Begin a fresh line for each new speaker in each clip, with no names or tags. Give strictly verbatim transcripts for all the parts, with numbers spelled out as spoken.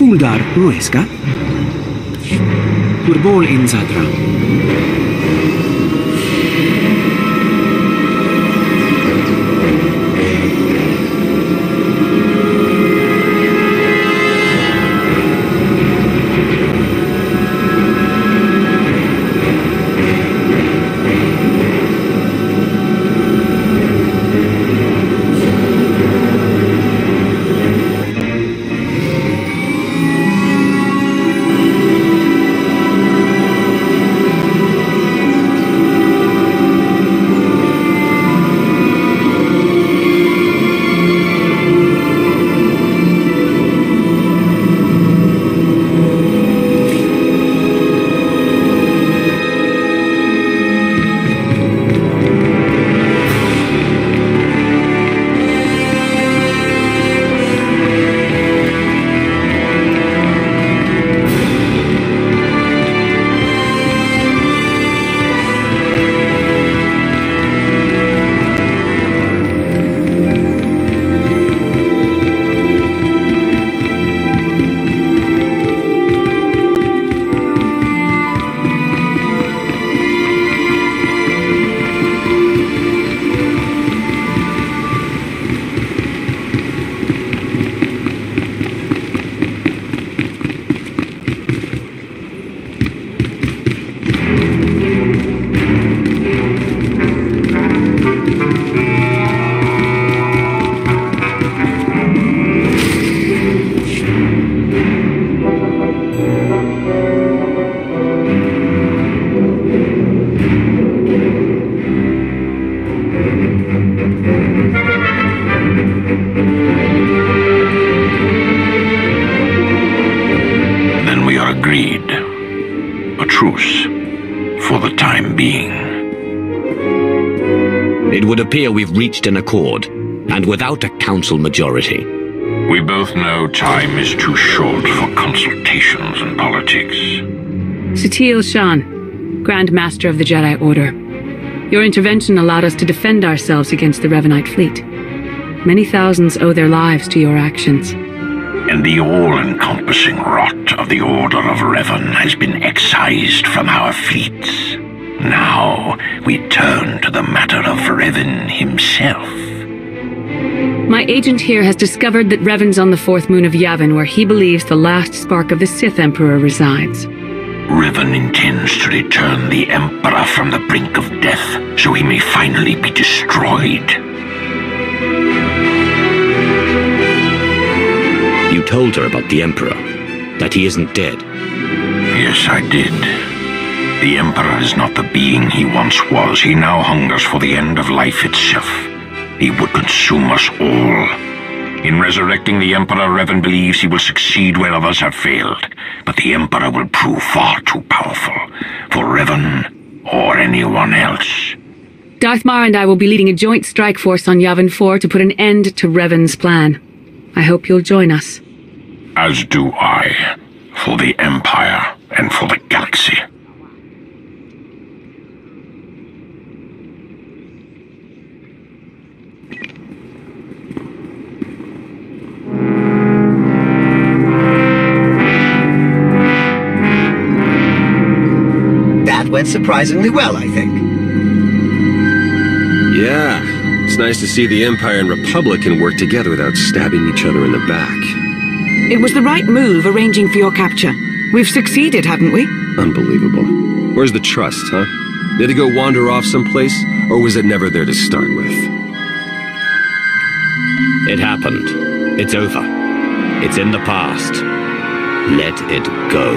Uldar Rueska? Turbol in Zadra.
Agreed. A truce, for the time being.
It would appear we've reached an accord, and without a council majority.
We both know time is too short for consultations and politics.
Satele Shan, Grand Master of the Jedi Order. Your intervention allowed us to defend ourselves against the Revanite fleet. Many thousands owe their lives to your actions.
And the all-encompassing rot of the Order of Revan has been excised from our fleets. Now we turn to the matter of Revan himself.
My agent here has discovered that Revan's on the fourth moon of Yavin, where he believes the last spark of the Sith Emperor resides.
Revan intends to return the Emperor from the brink of death, so he may finally be destroyed.
You told her about the Emperor, that he isn't dead.
Yes, I did. The Emperor is not the being he once was. He now hungers for the end of life itself. He would consume us all. In resurrecting the Emperor, Revan believes he will succeed where others have failed. But the Emperor will prove far too powerful for Revan or anyone else.
Darth Mara and I will be leading a joint strike force on Yavin four to put an end to Revan's plan. I hope you'll join us.
As do I, for the Empire and for the galaxy.
That went surprisingly well, I think.
Yeah, it's nice to see the Empire and Republic can work together without stabbing each other in the back.
It was the right move arranging for your capture. We've succeeded, haven't we?
Unbelievable. Where's the trust, huh? Did it go wander off someplace, or was it never there to start with?
It happened. It's over. It's in the past. Let it go.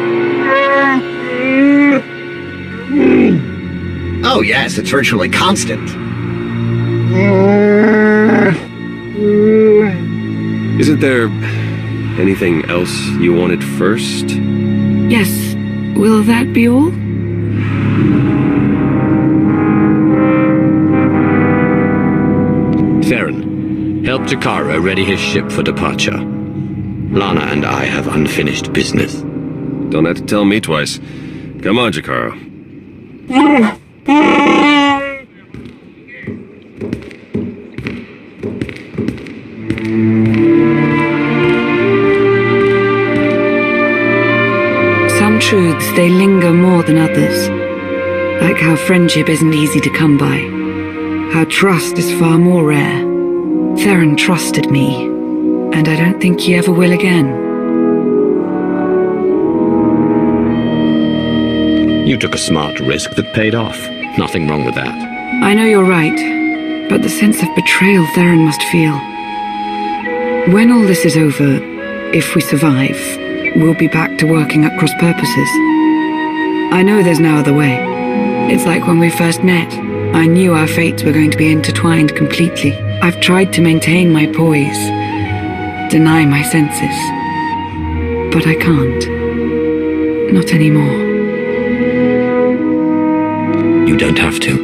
Oh yes, it's virtually constant.
Isn't there anything else you wanted first?
Yes. Will that be all?
Theron, help Jakaro ready his ship for departure. Lana and I have unfinished business.
Don't have to tell me twice. Come on, Jakaro.
they linger more than others. Like how friendship isn't easy to come by. How trust is far more rare. Theron trusted me, and I don't think he ever will again.
You took a smart risk that paid off. Nothing wrong with that.
I know you're right, but the sense of betrayal Theron must feel. When all this is over, if we survive, we'll be back to working at cross purposes. I know there's no other way. It's like when we first met. I knew our fates were going to be intertwined completely. I've tried to maintain my poise, deny my senses. But I can't. Not anymore.
You don't have to.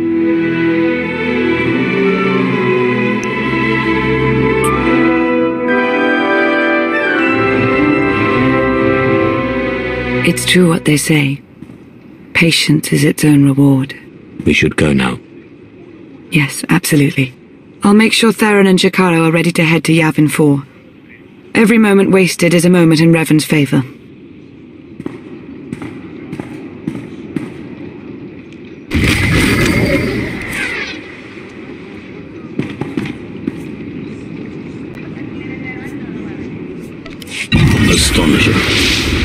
It's true what they say. Patience is its own reward.
We should go now.
Yes, absolutely. I'll make sure Theron and Jakaro are ready to head to Yavin four. Every moment wasted is a moment in Revan's favor.
Astonishing.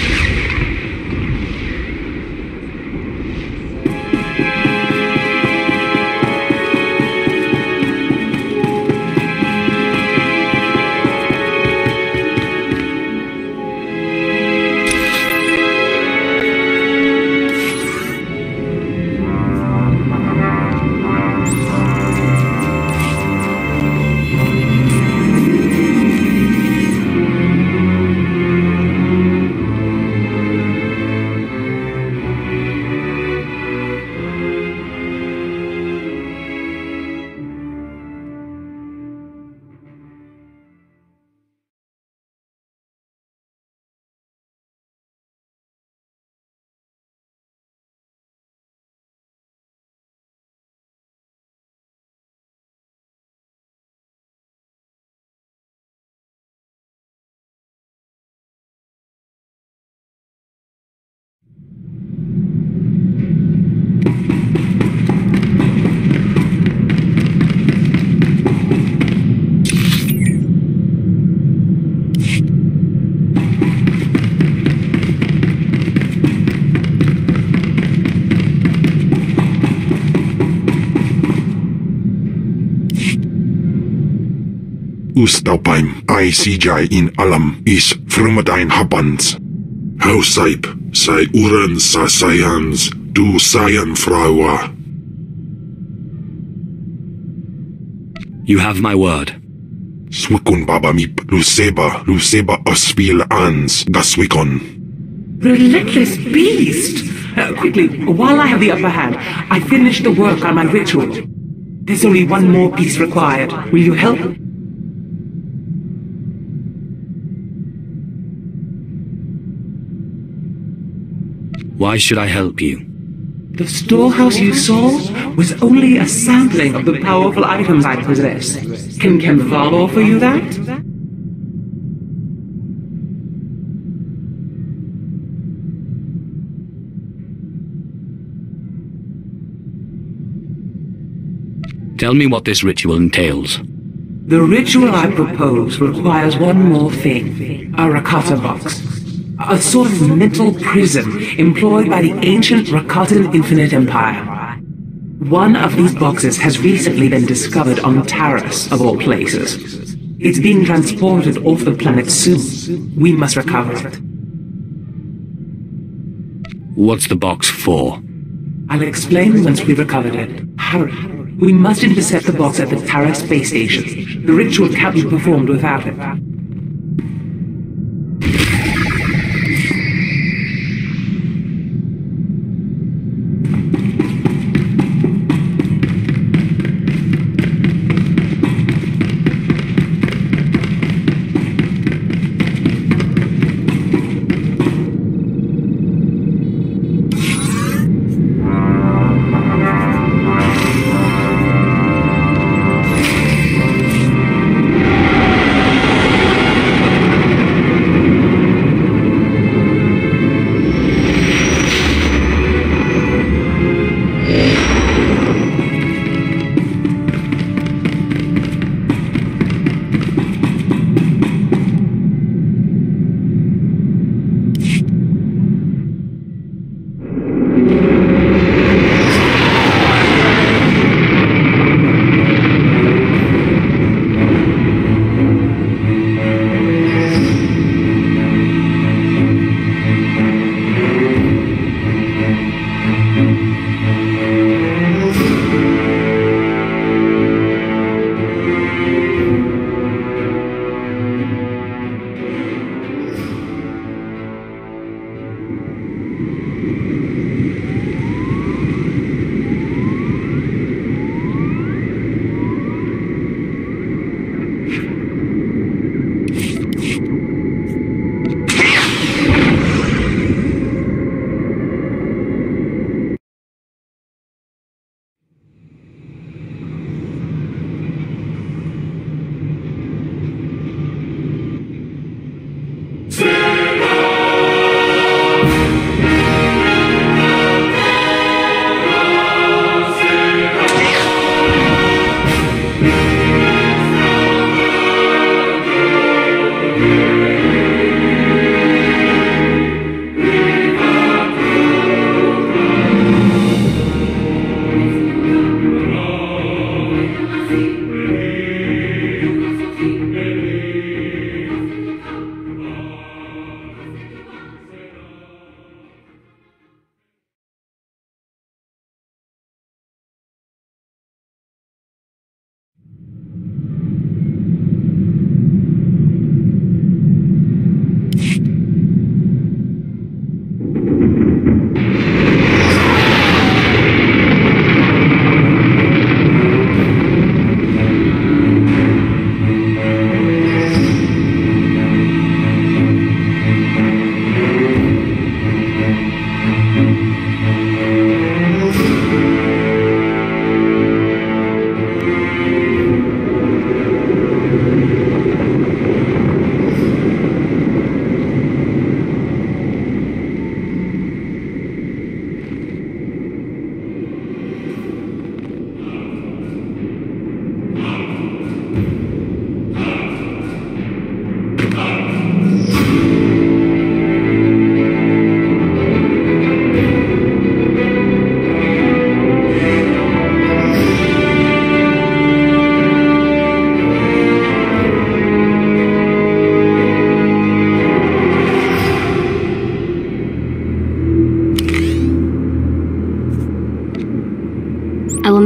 Ustapime I C J in alam is Frumadine Habans. Hausaip, sai uren sa sayans, du sayan fraua.
You have my word.
Swikun babamip, Luceba, Luceba osvil ans, gaswikon.
Relentless beast! Uh, quickly, while I have the upper hand, I finished the work on my ritual. There's only one more piece required. Will you help?
Why should I help you?
The storehouse you saw was only a sampling of the powerful items I possess. Can Kemval offer you that?
Tell me what this ritual entails.
The ritual I propose requires one more thing. A Rakata box. A sort of mental prison employed by the ancient Rakatan Infinite Empire. One of these boxes has recently been discovered on Taras, of all places. It's being transported off the planet soon. We must recover it.
What's the box for?
I'll explain once we've recovered it. Hurry. We must intercept the box at the Taras space station. The ritual can't be performed without it.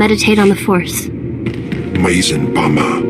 meditate on the Force.
Maizen Pama.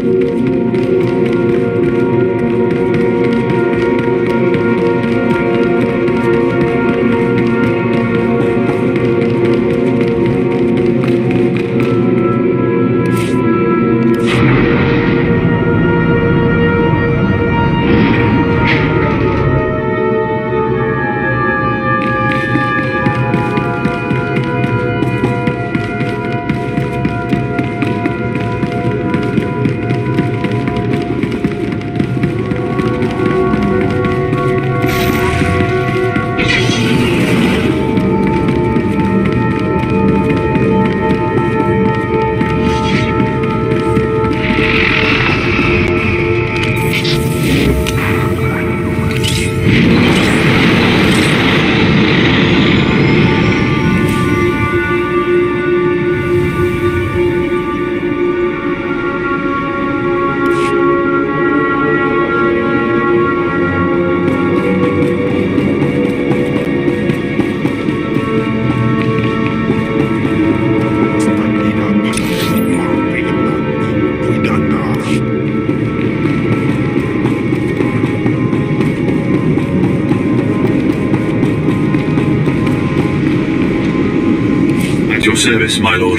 At your service, my lord.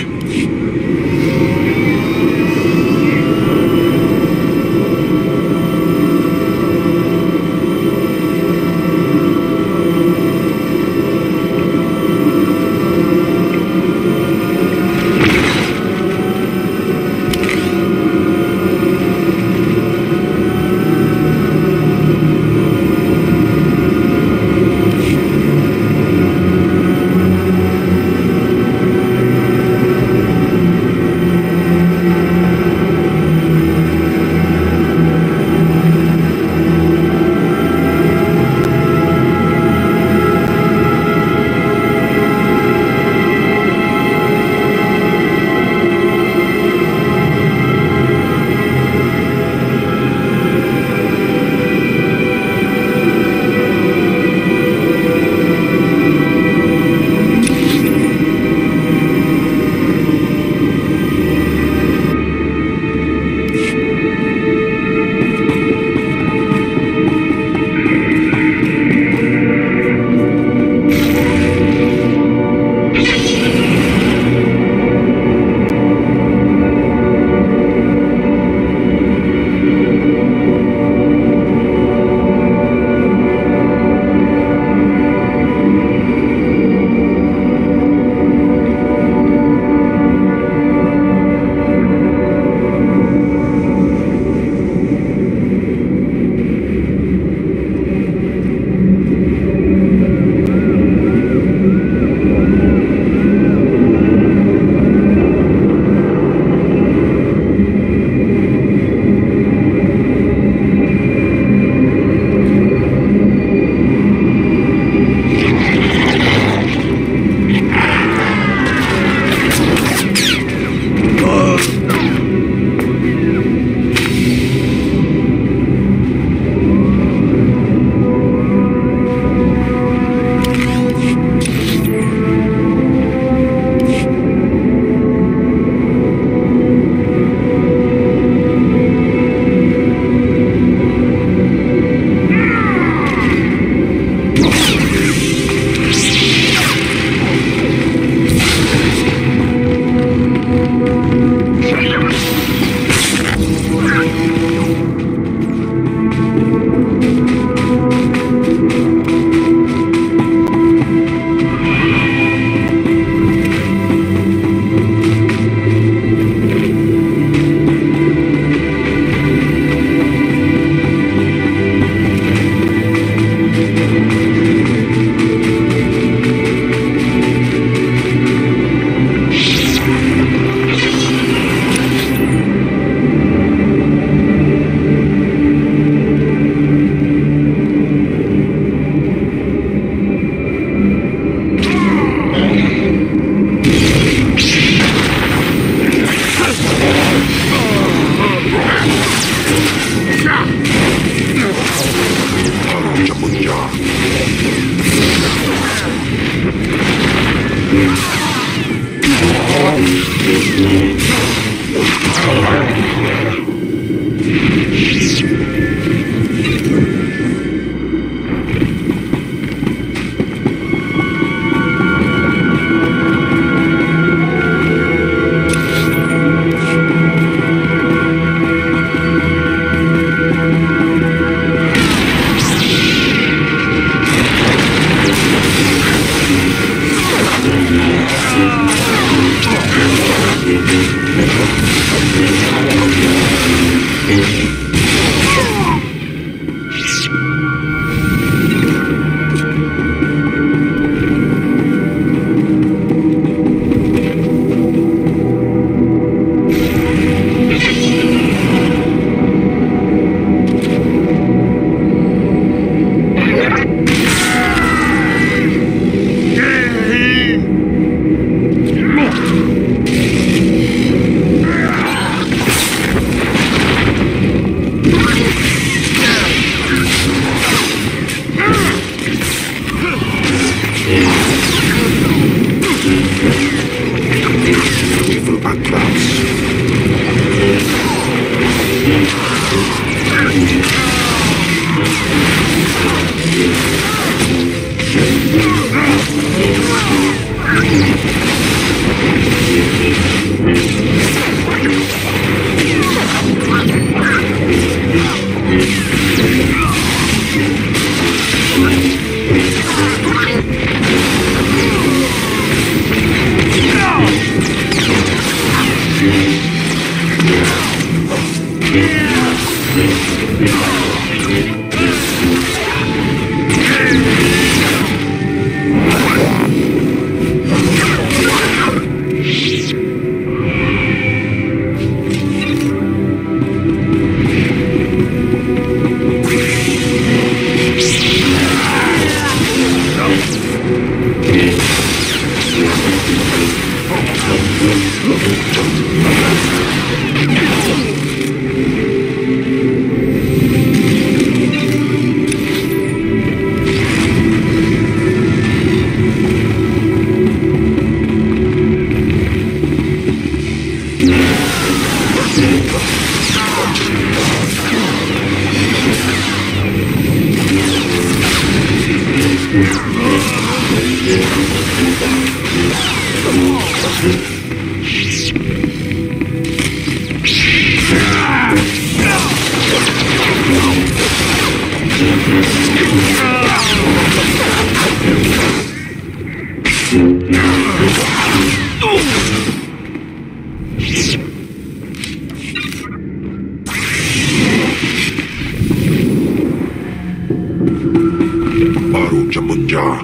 Baru Jamunja.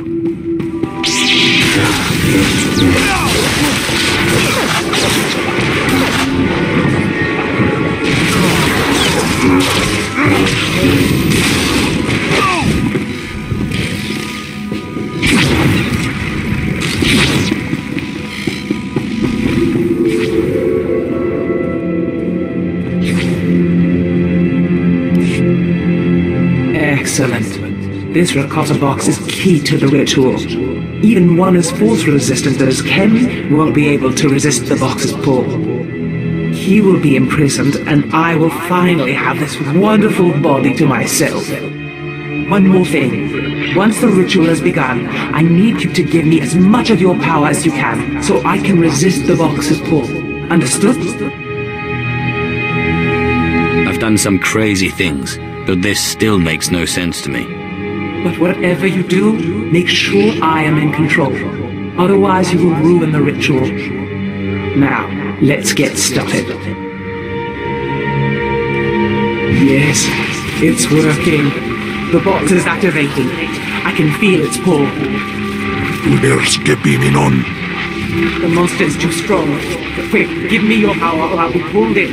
Excellent. This Rakata box is key to the ritual. Even one as force resistant as Ken won't be able to resist the box's pull. He will be imprisoned, and I will finally have this wonderful body to myself. One more thing. Once the ritual has begun, I need you to give me as much of your power as you can, so I can resist the box's pull. Understood?
I've done some crazy things, but this still makes no sense to me.
But whatever you do, make sure I am in control. Otherwise, you will ruin the ritual. Now, let's get started. Yes, it's working. The box is activating. I can feel its pull.
There's keeping on.
The monster is too strong. Quick, give me your power or I'll be pulled in.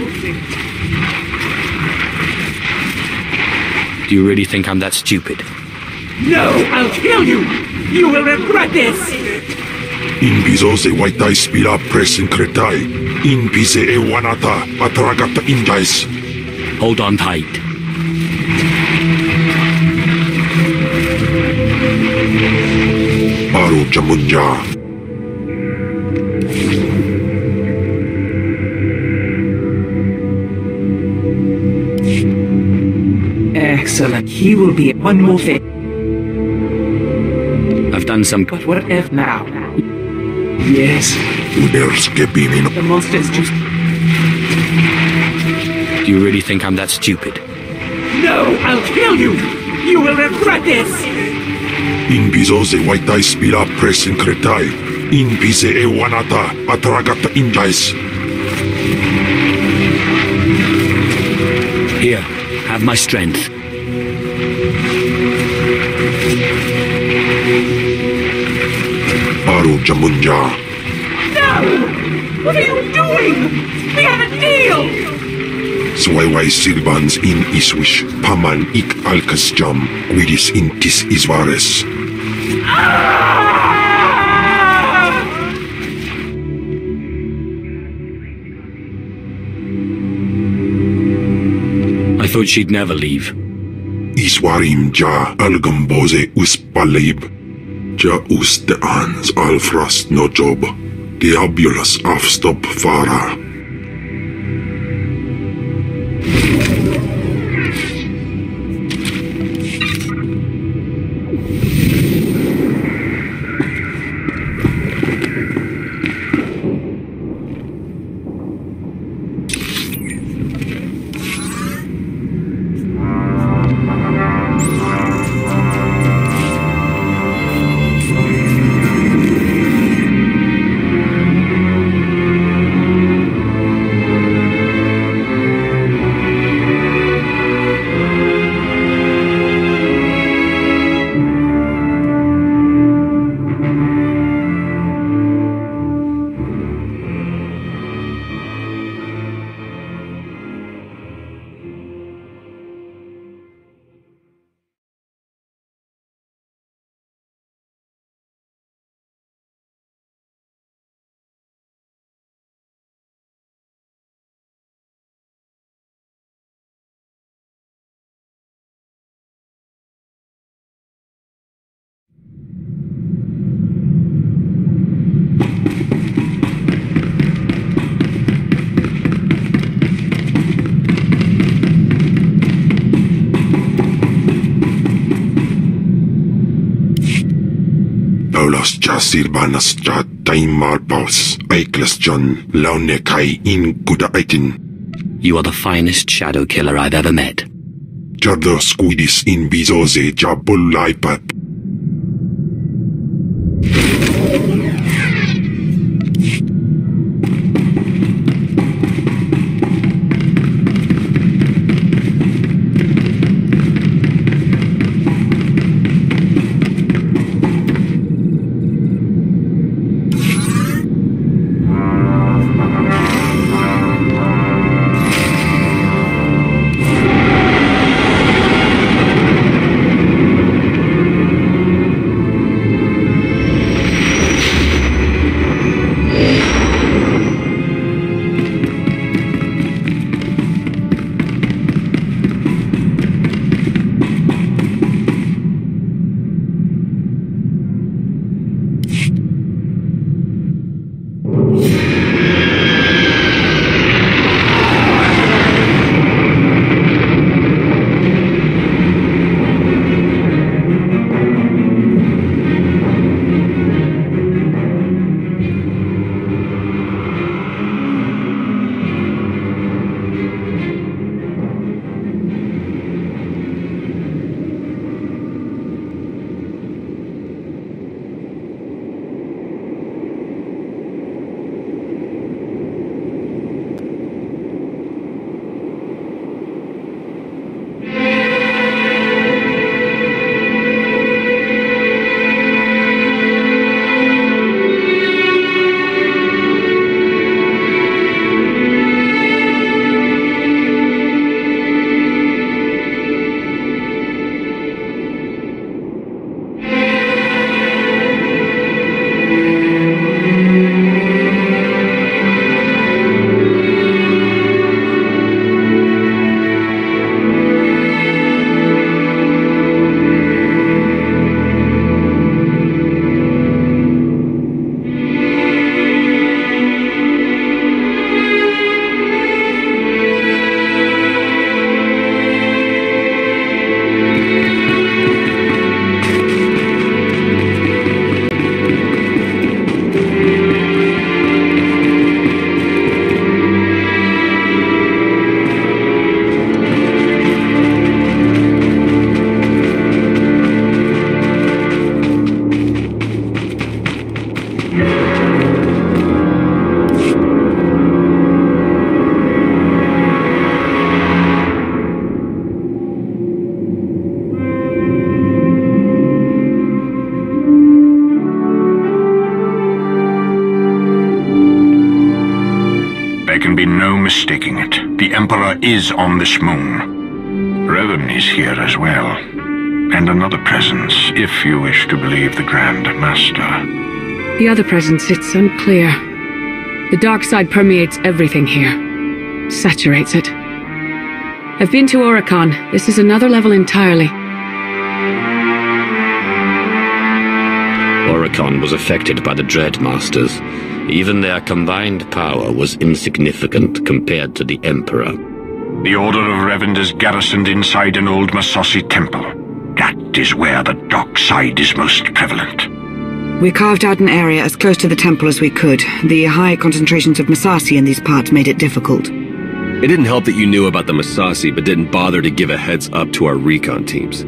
Do you really think I'm that stupid?
No, I'll kill you! You will regret this!
Inviso se waitai spila presin kretai. Invise e wanata atragata indais.
Hold on tight.
Baru Jamunja.
Excellent. He will be one more thing.
I've done some...
But whatever now? Yes.
There's keeping in.
The monster is just...
Do you really think I'm that stupid?
No, I'll kill you! You will regret this!
Inviso se waitai spila presin kretai. Invise e wanata atragata indais.
Here, have my strength.
Baru Jamunja.
No! What are you doing? We have a deal!
Swaiwai Silvans in Iswish Paman ik Alkas Jam Widis intis Isvares.
I thought she'd never leave.
Iswarim ja algamboze uspalib. Ja uste ans alfrast no job. Diabulus afstop fara. Paulos ja sirbanas ja taimar paus, aiklas John, laune kai in kuda aitin.
You are the finest shadow killer I've ever met.
Jardo squidis in bizoze ja bullaipat.
There can be no mistaking it. The Emperor is on this moon. Revan is here as well. And another presence, if you wish to believe the Grand Master.
The other presence, it's unclear. The dark side permeates everything here. Saturates it. I've been to Oricon. This is another level entirely.
Oricon was affected by the Dread Masters. Even their combined power was insignificant compared to the Emperor.
The Order of Revend is garrisoned inside an old Massassi temple. That is where the dark side is most prevalent.
We carved out an area as close to the temple as we could. The high concentrations of Massassi in these parts made it difficult.
It didn't help that you knew about the Massassi, but didn't bother to give a heads up to our recon teams.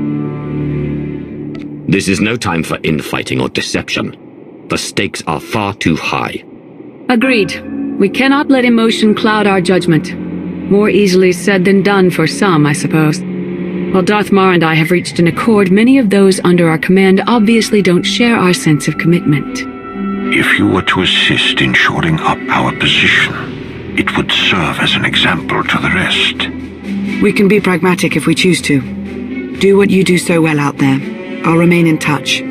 This is no time for infighting or deception. The stakes are far too high.
Agreed. We cannot let emotion cloud our judgment. More easily said than done for some, I suppose. While Darth Mar and I have reached an accord, many of those under our command obviously don't share our sense of commitment.
If you were to assist in shoring up our position, it would serve as an example to the rest.
We can be pragmatic if we choose to. Do what you do so well out there. I'll remain in touch.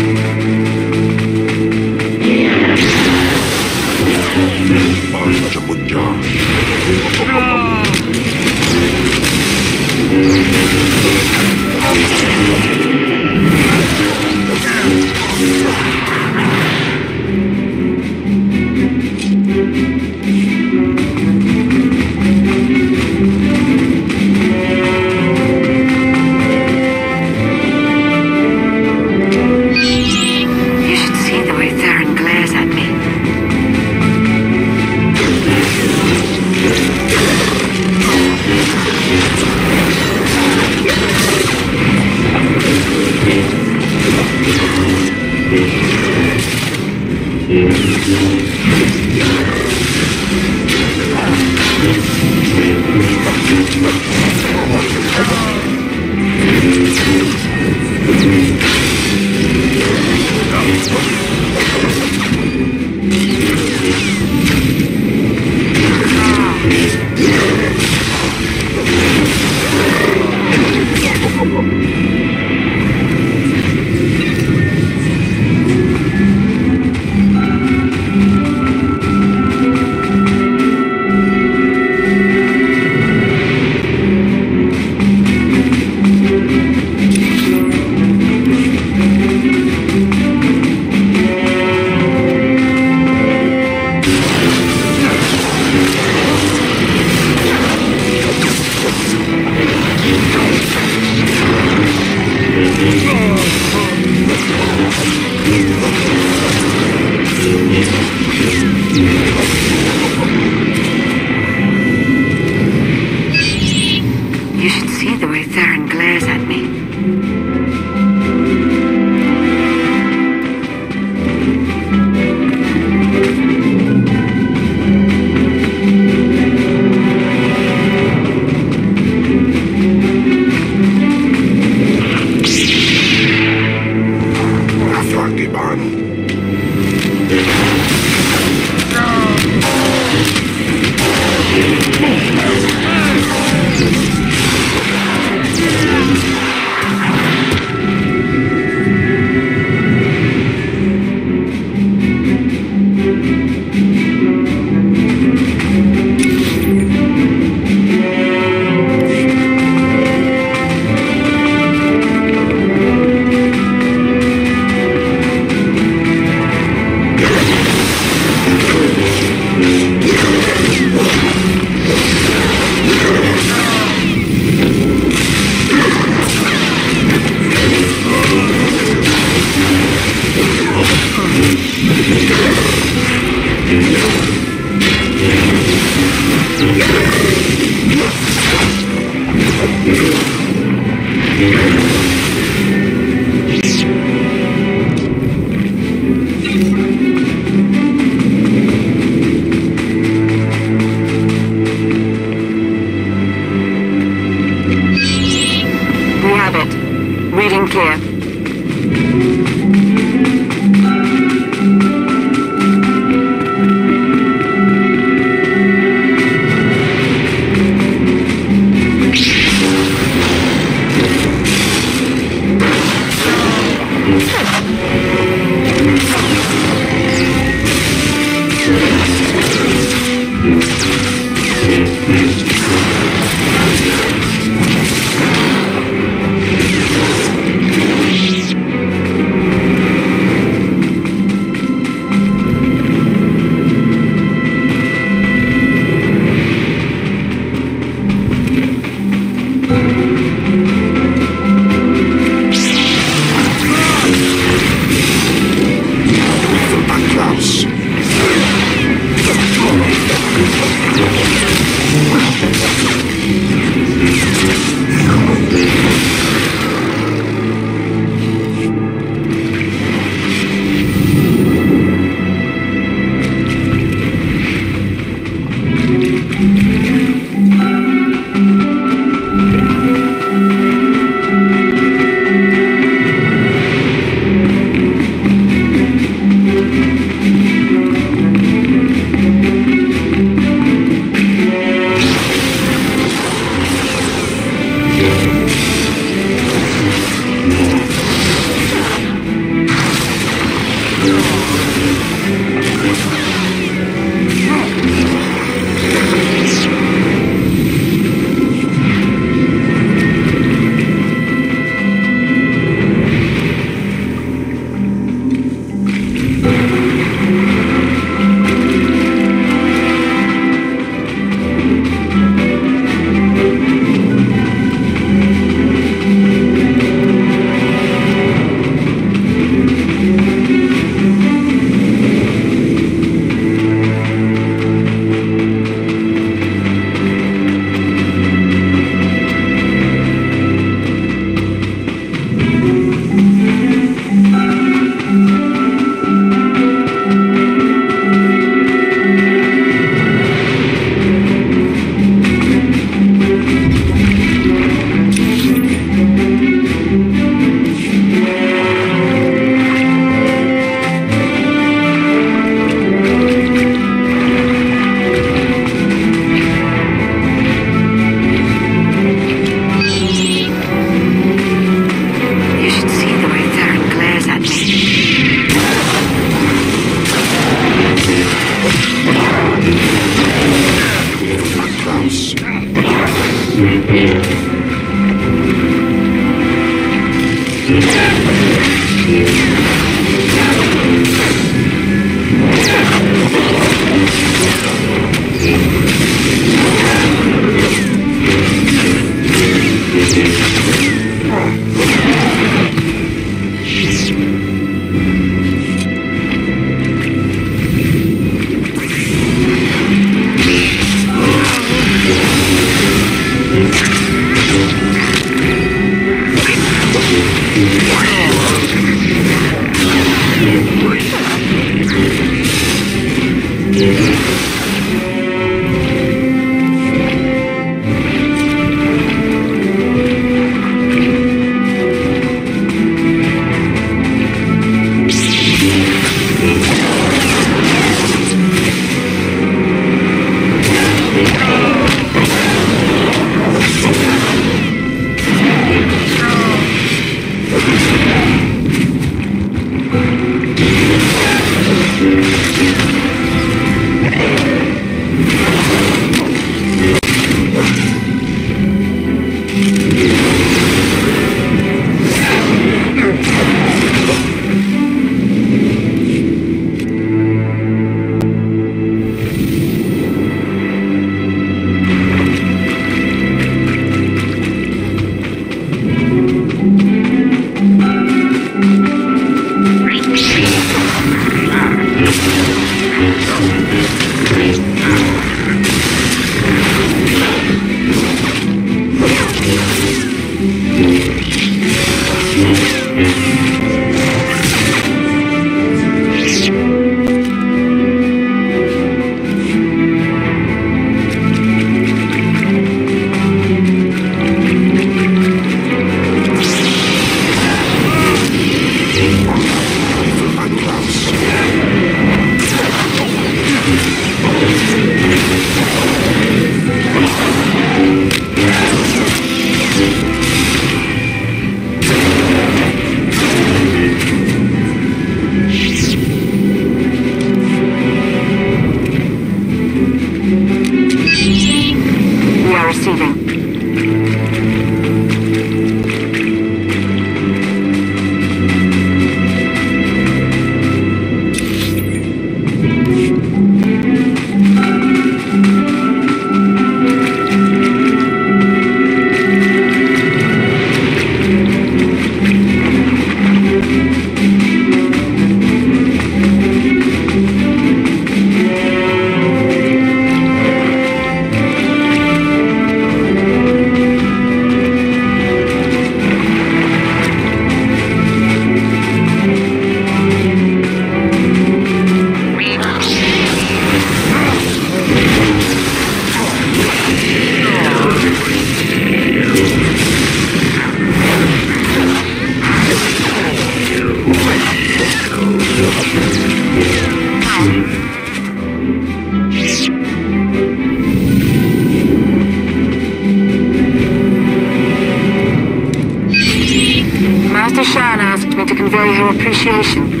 Master Shan asked me to convey her appreciation.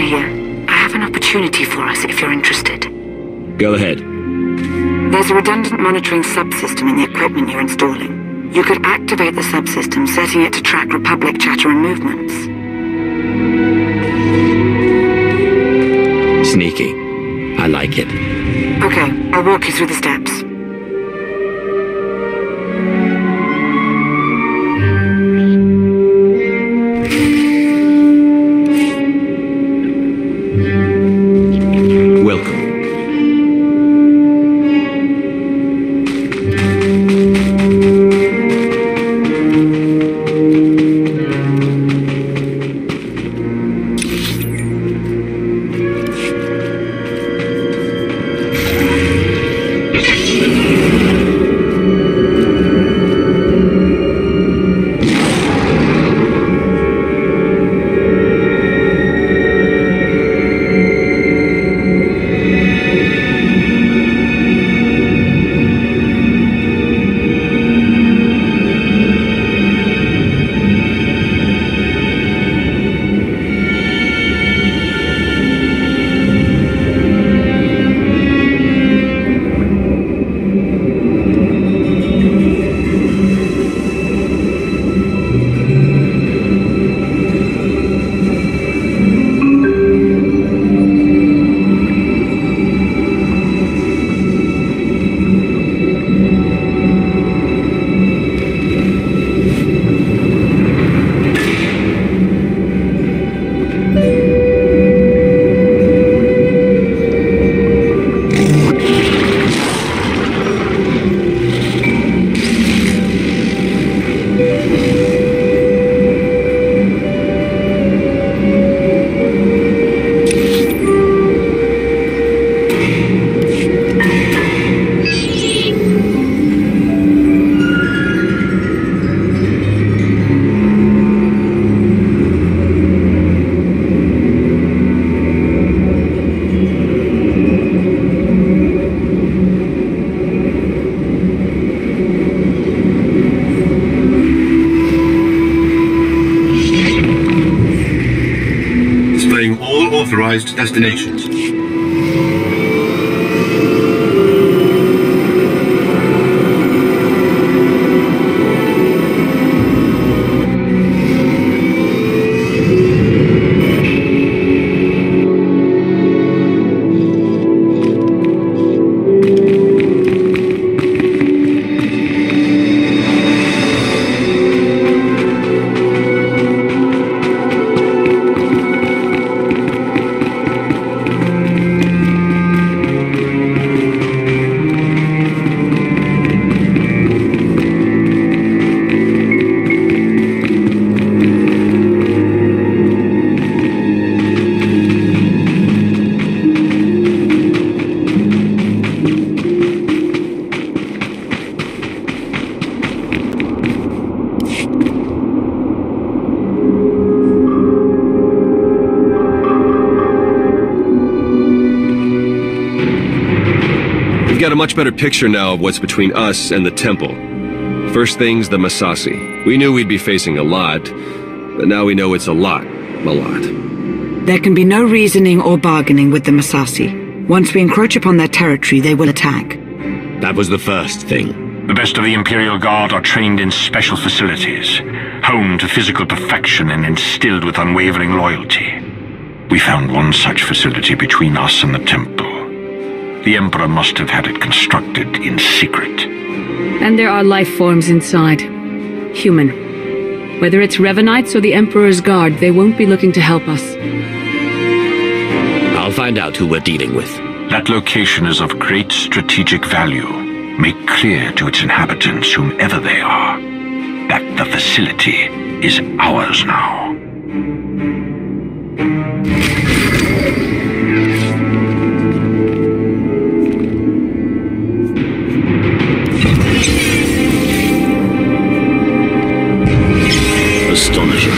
here. I have an opportunity for us if you're interested.
Go ahead.
There's a redundant monitoring subsystem in the equipment you're installing. You could activate the subsystem, setting it to track Republic chatter and movements.
Sneaky. I like it.
Okay, I'll walk you through the steps.
Authorized destinations.
Got a much better picture now of what's between us and the temple. First things, the Massassi. We knew we'd be facing a lot, but now we know it's a lot, a lot.
There can be no reasoning or bargaining with the Massassi. Once we encroach upon their territory, they will attack.
That was the first thing.
The best of the Imperial Guard are trained in special facilities, honed to physical perfection and instilled with unwavering loyalty. We found one such facility between us and the temple. The Emperor must have had it constructed in secret.
And there are life forms inside. Human. Whether it's Revenites or the Emperor's Guard, they won't be looking to help us.
I'll find out who we're dealing with.
That location is of great strategic value. Make clear to its inhabitants, whomever they are, that the facility is ours now.
Astonishing.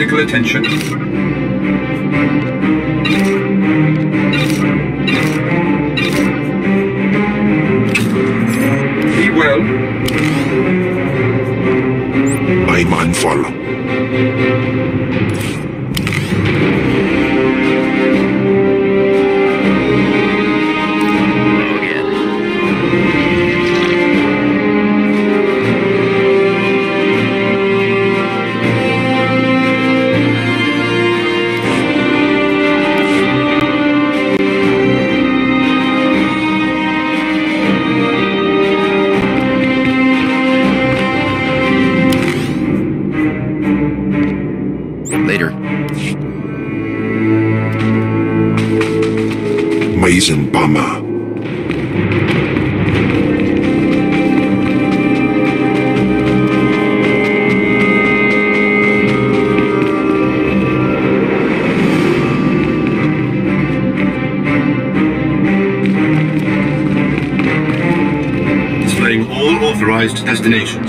medical attention. Be well.
Ein Anfall.
Later.
Meisenbama.
Displaying all authorized destinations.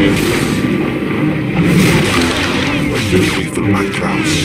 Evil my Klaus.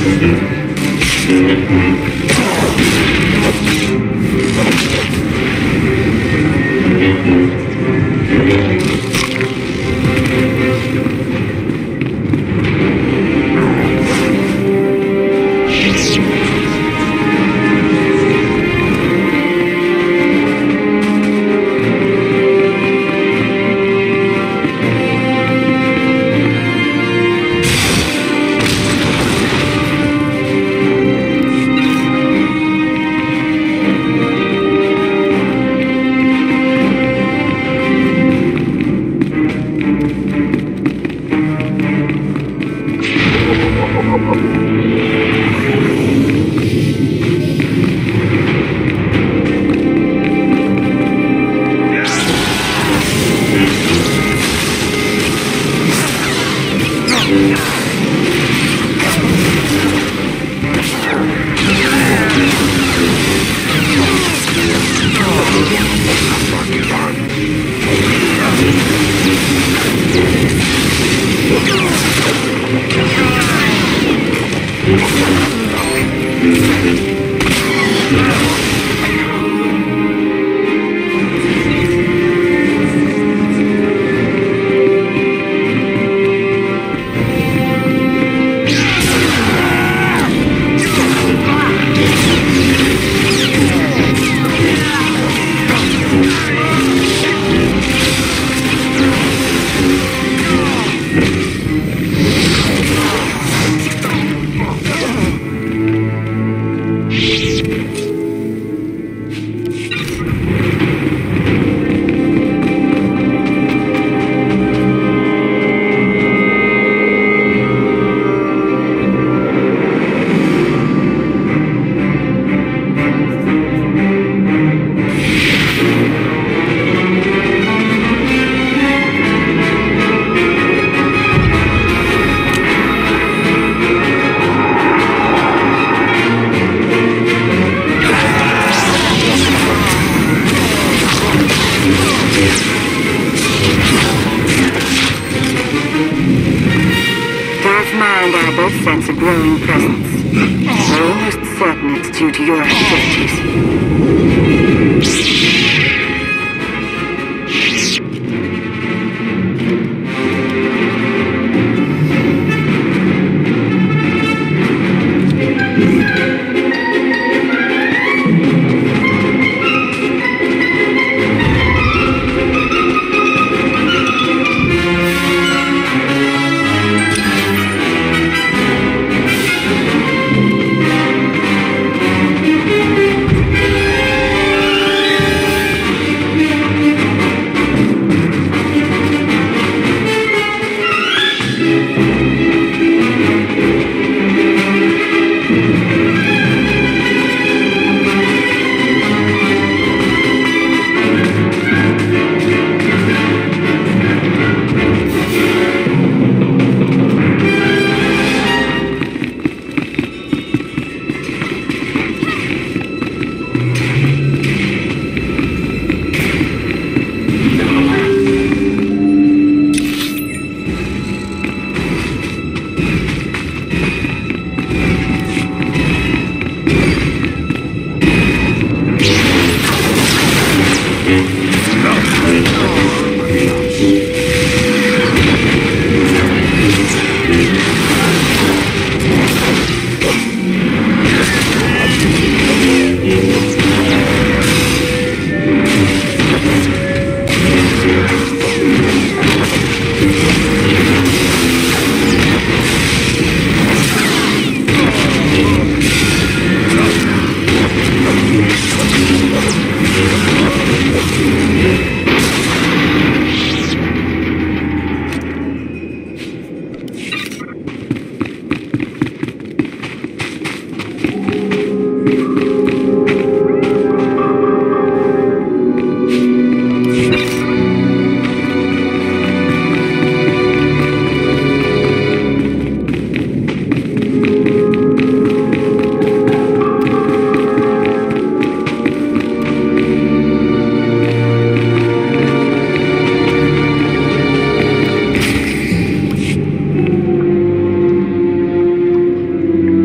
Sense a growing presence. We're almost certain it's due to your activities.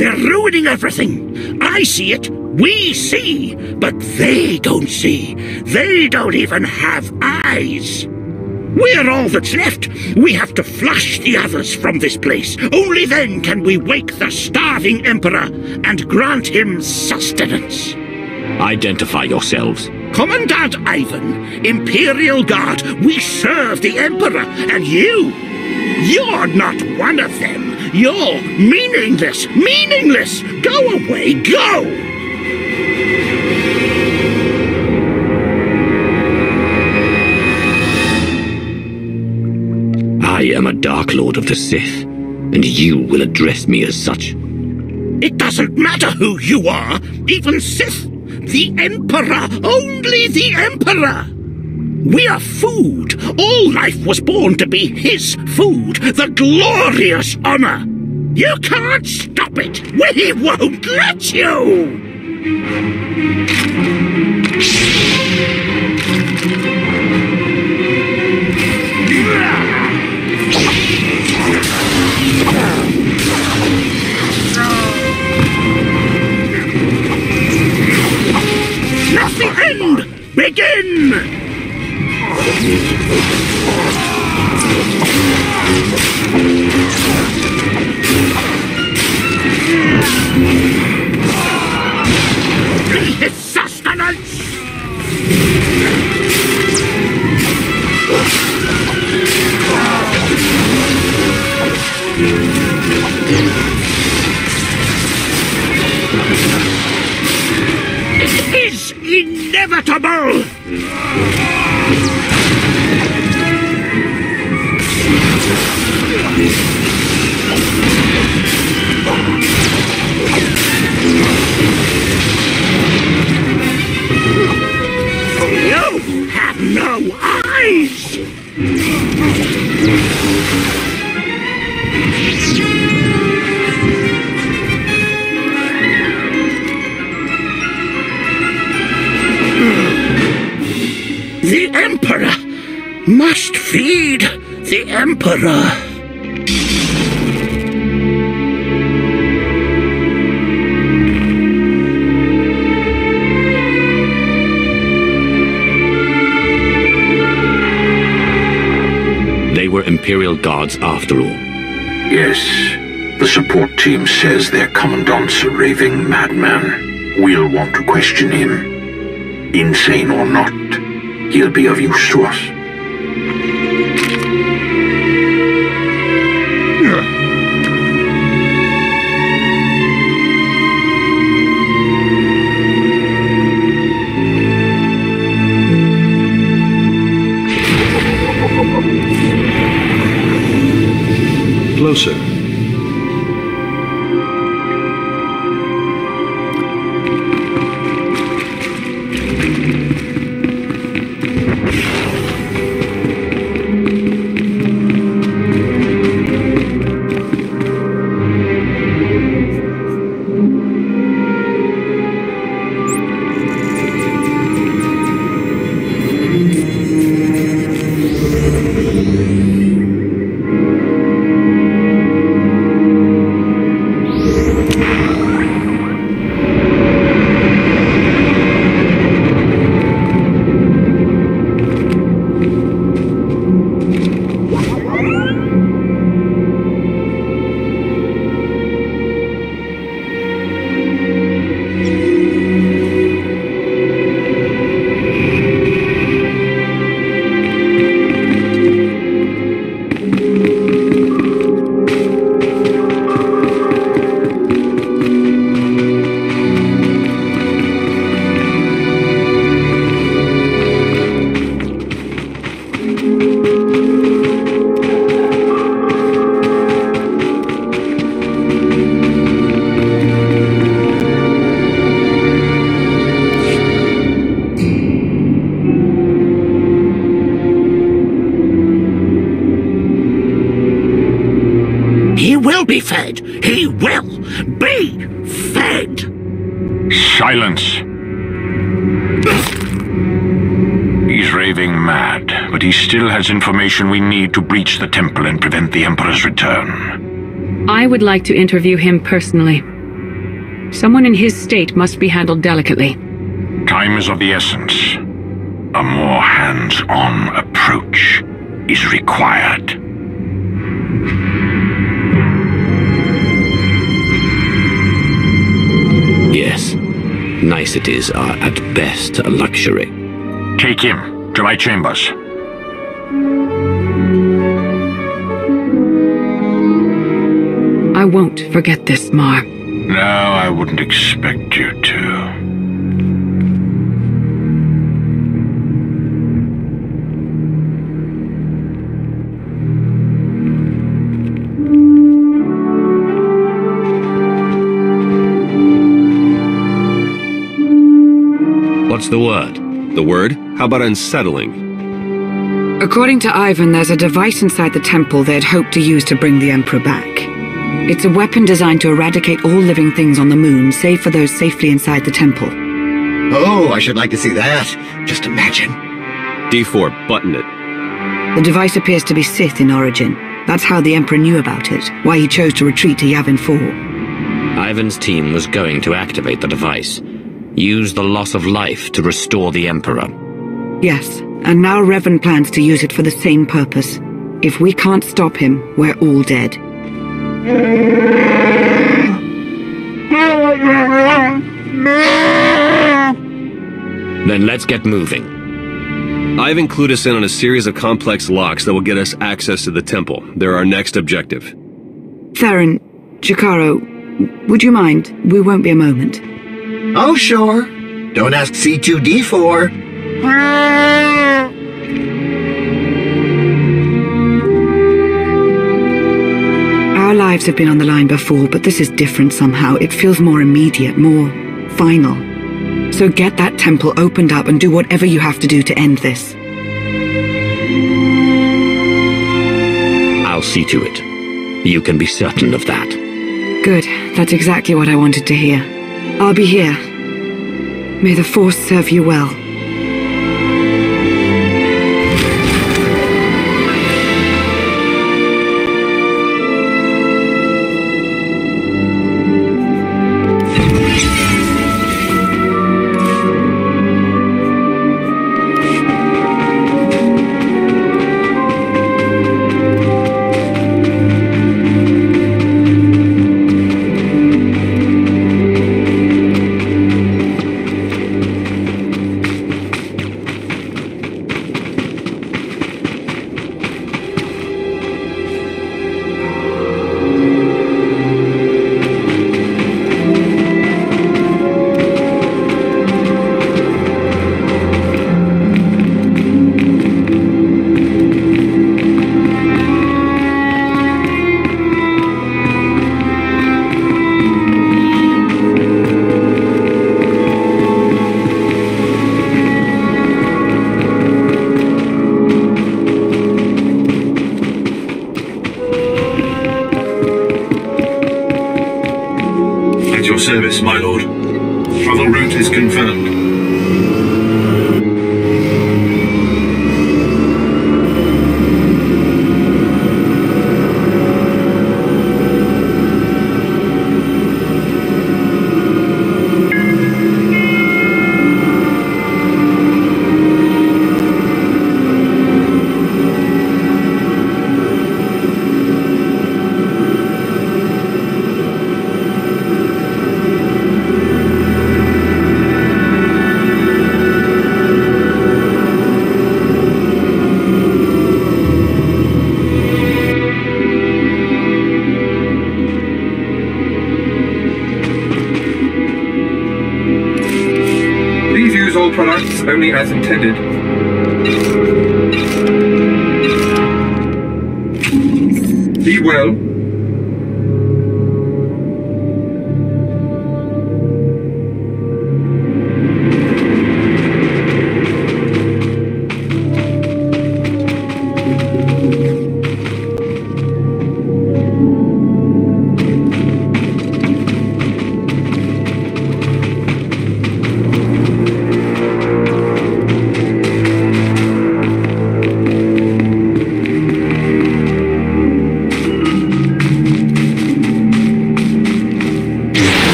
They're ruining everything. I see it. We see. But they don't see. They don't even have eyes. We're all that's left. We have to flush the others from this place. Only then can we wake the starving Emperor and grant him sustenance.
Identify yourselves.
Commandant Ivan, Imperial Guard, we serve the Emperor, and you, you're not one of them. You're meaningless, meaningless. Go away, go!
I am a Dark Lord of the Sith, and you will address me as such.
It doesn't matter who you are, even Sith. The Emperor, only the Emperor. We are food. All life was born to be his food, the glorious honor. You can't stop it. We won't let you. Let the end begin! Be his sustenance! It is inevitable! You have no eyes! The Emperor must feed the Emperor.
They were Imperial Guards after all.
Yes. The support team says their commandant's a raving madman. We'll want to question him. Insane or not, he'll be of use to us.
Closer.
He will be fed. He will be fed.
Silence. He's raving mad, but he still has information we need to breach the temple and prevent the Emperor's return.
I would like to interview him personally. Someone in his state must be handled delicately.
Time is of the essence. A more hands-on approach is required.
Yes. Niceties are at best a luxury.
Take him to my chambers.
I won't forget this, Mar.
No, I wouldn't expect you to.
What's the word?
The word? How about unsettling?
According to Ivan, there's a device inside the temple they'd hoped to use to bring the Emperor back. It's a weapon designed to eradicate all living things on the moon, save for those safely inside the temple.
Oh, I should like to see that. Just imagine.
D four, button it.
The device appears to be Sith in origin. That's how the Emperor knew about it, why he chose to retreat to Yavin four.
Ivan's team was going to activate the device. Use the loss of life to restore the Emperor.
Yes, and now Revan plans to use it for the same purpose. If we can't stop him, we're all dead.
Then let's get moving.
Ivan clued us in on a series of complex locks that will get us access to the temple. They're our next objective.
Theron, Chikaro, would you mind? We won't be a moment.
Oh, sure. Don't ask C two D four.
Our lives have been on the line before, but this is different somehow. It feels more immediate, more final. So get that temple opened up and do whatever you have to do to end this.
I'll see to it. You can be certain of that.
Good. That's exactly what I wanted to hear. I'll be here. May the Force serve you well.
Service, my lord. Travel route is confirmed. Products only as intended. Be well.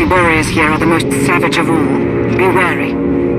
warriors here are the most savage of all. Be wary.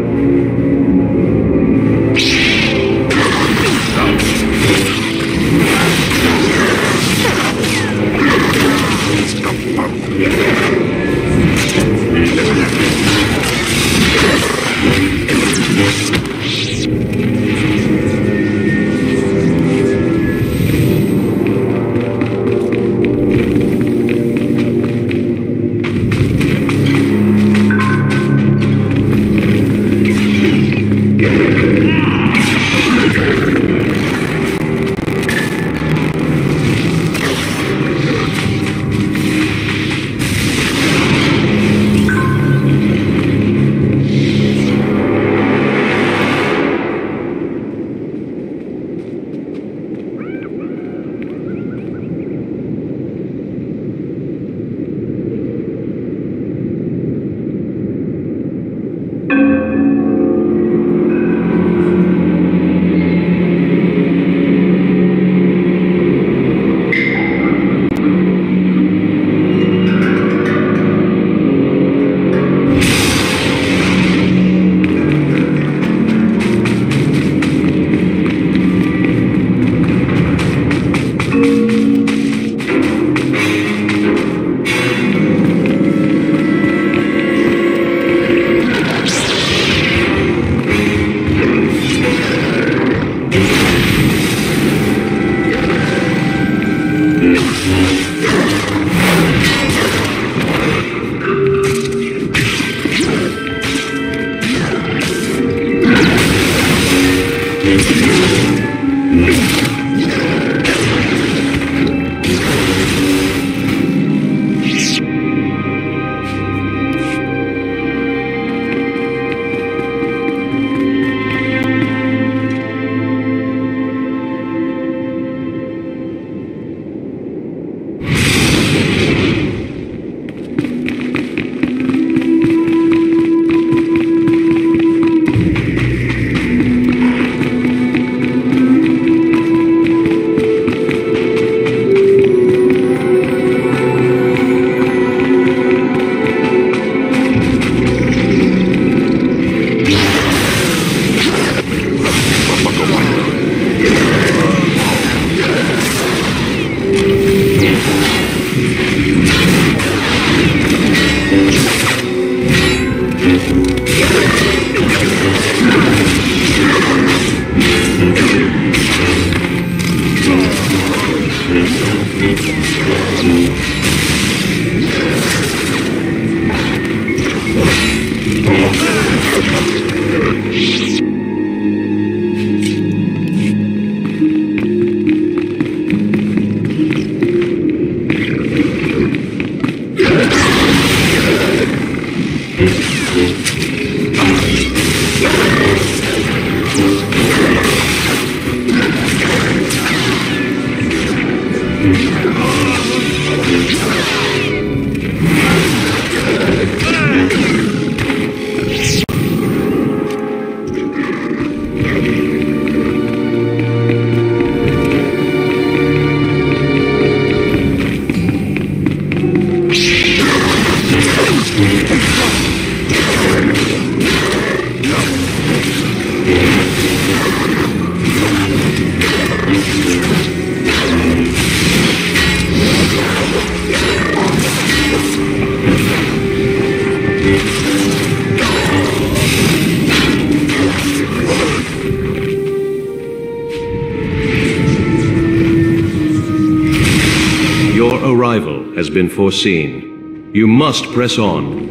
Arrival has been foreseen. You must press on.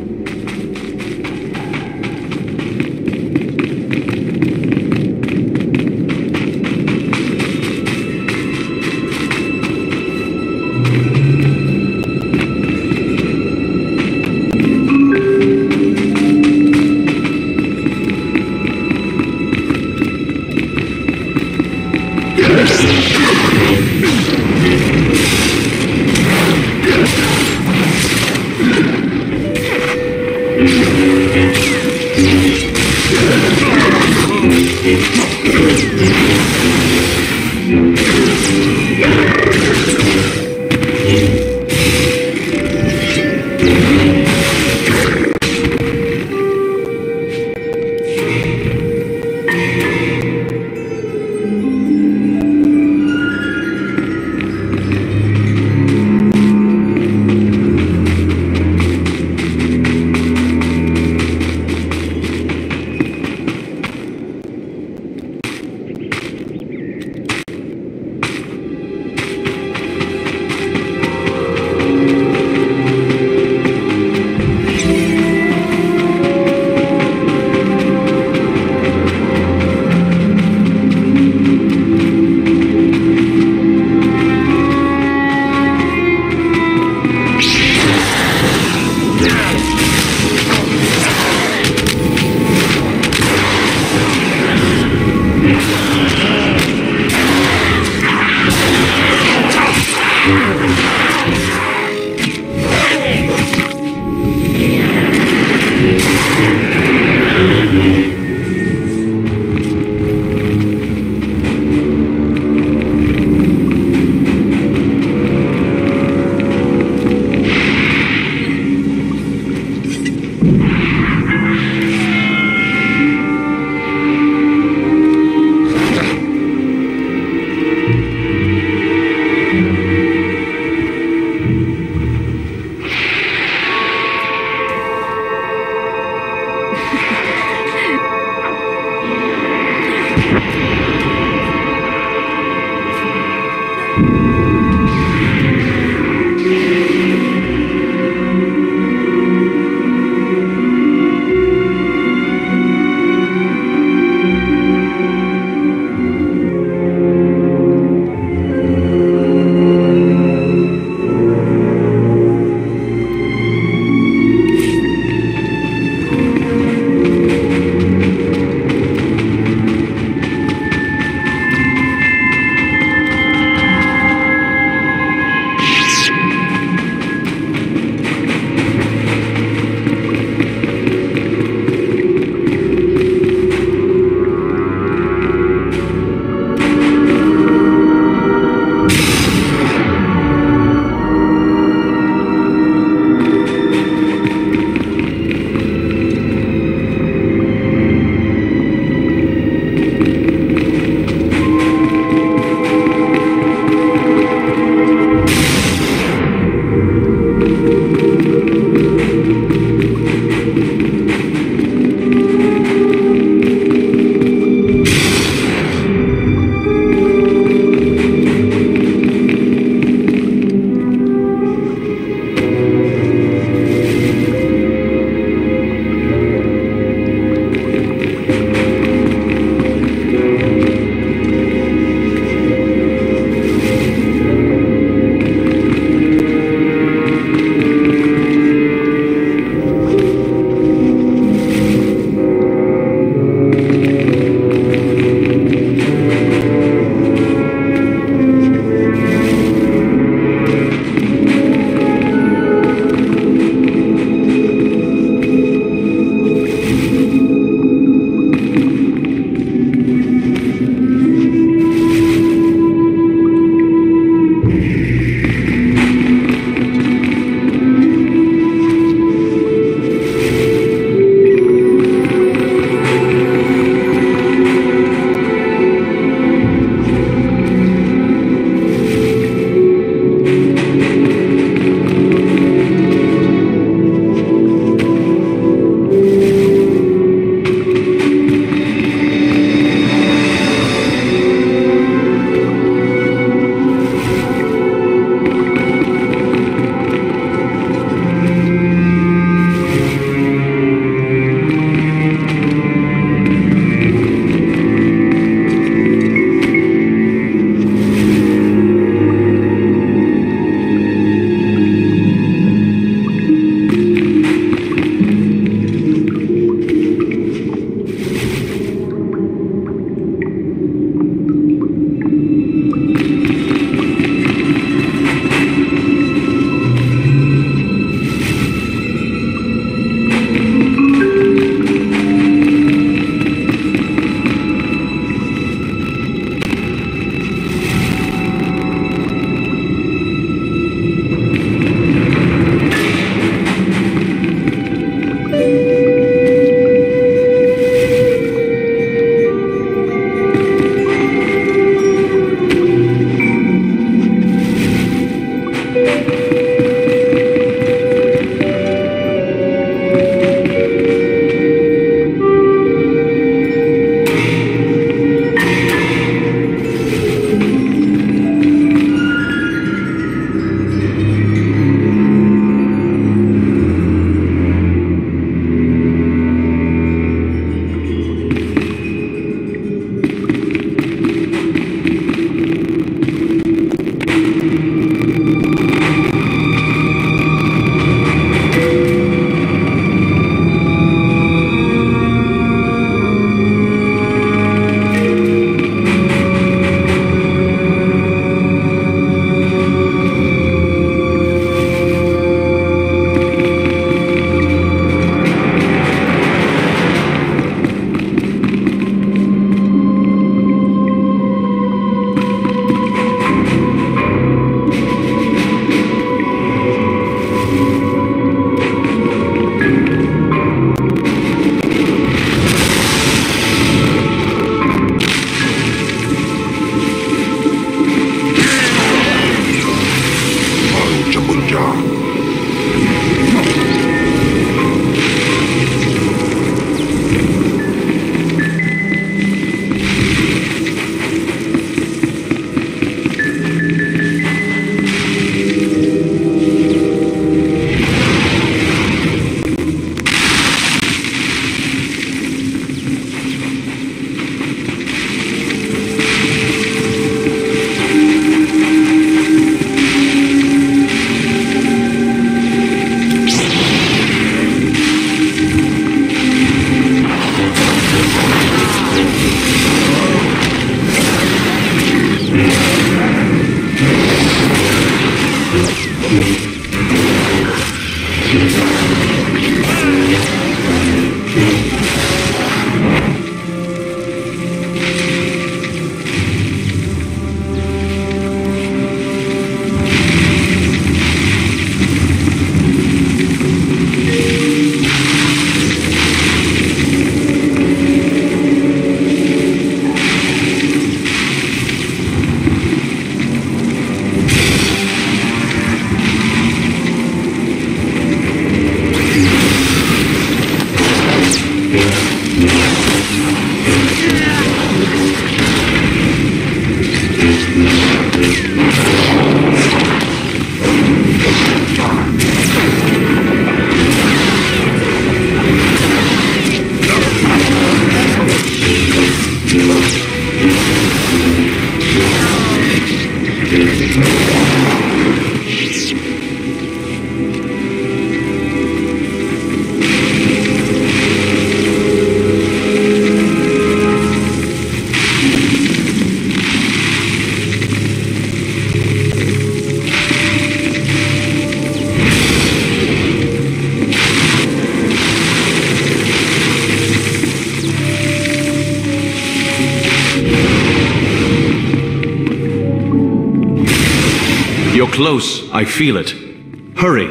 You're close. I feel it. Hurry.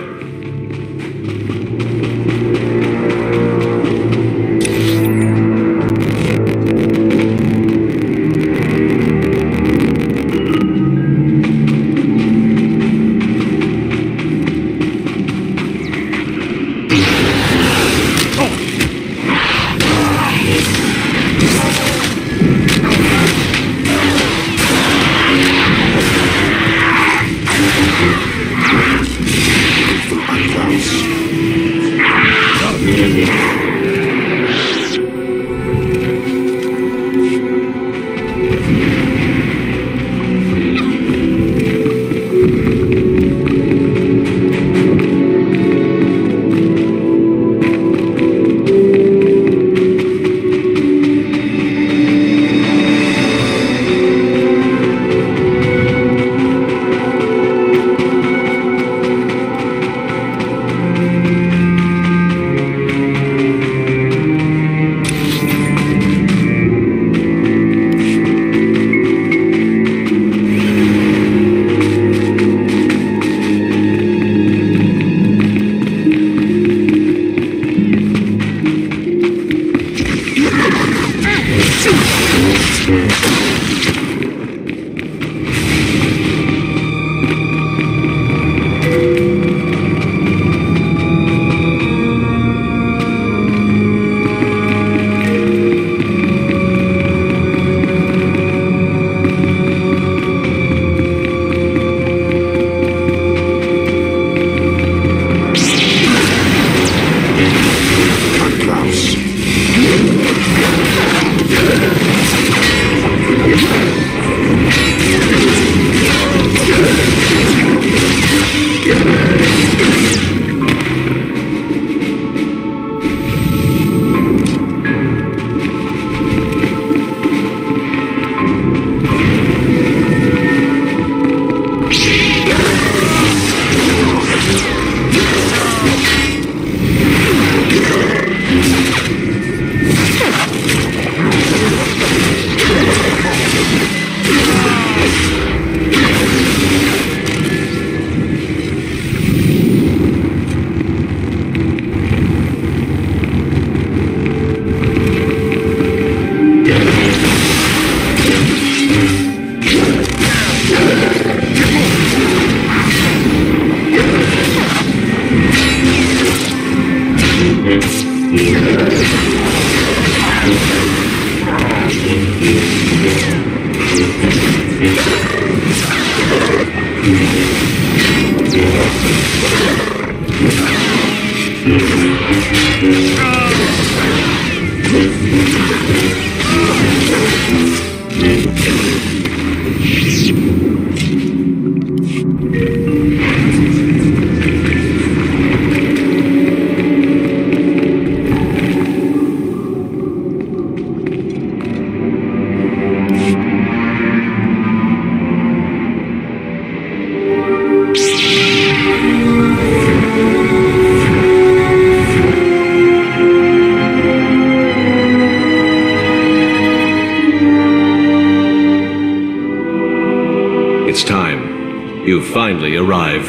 It's time. You've finally arrived.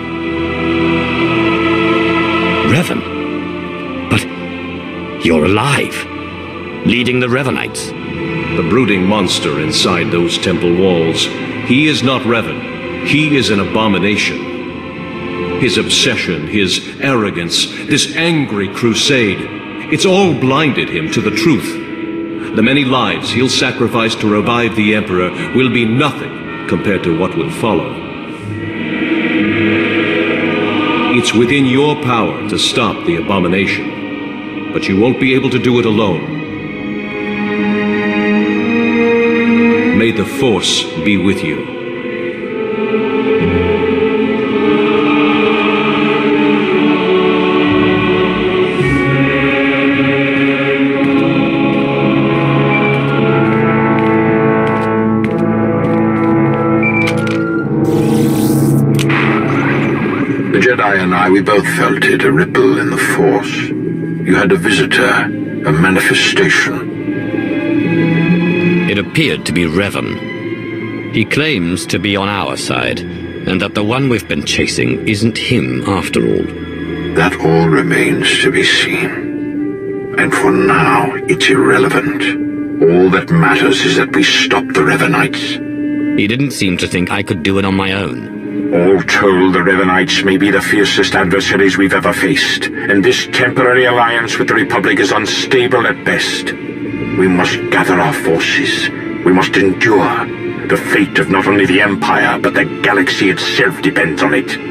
Revan? But you're alive, leading the Revanites.
The brooding monster inside those temple walls. He is not Revan. He is an abomination. His obsession, his arrogance, this angry crusade, It's all blinded him to the truth. The many lives he'll sacrifice to revive the Emperor will be nothing compared to what would follow. It's within your power to stop the abomination, but you won't be able to do it alone. May the Force be with you.
The Jedi and I, we both felt it, a ripple in the Force. You had a visitor, a manifestation.
It appeared to be Revan. He claims to be on our side, and that the one we've been chasing isn't him after all.
That all remains to be seen. And for now, it's irrelevant. All that matters is that we stop the Revanites.
He didn't seem to think I could do it on my own.
All told, the Revanites may be the fiercest adversaries we've ever faced, and this temporary alliance with the Republic is unstable at best. We must gather our forces. We must endure. The fate of not only the Empire, but the galaxy itself depends on it.